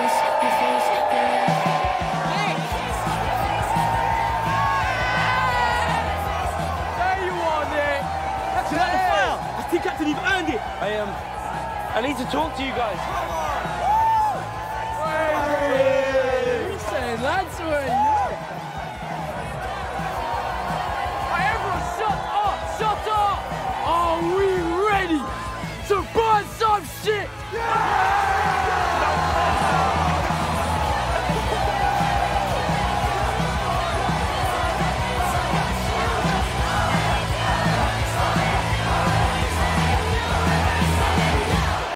There you are, Nick. That's the fire. I think Captain, you've earned it. I need to talk to you guys.